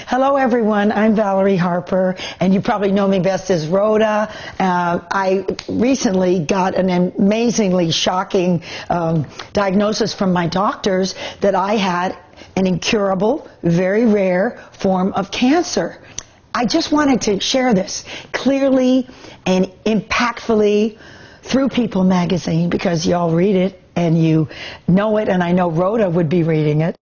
Hello, everyone. I'm Valerie Harper, and you probably know me best as Rhoda. I recently got an amazingly shocking diagnosis from my doctors that I had an incurable, very rare form of cancer. I just wanted to share this clearly and impactfully through People magazine because you all read it and you know it, and I know Rhoda would be reading it.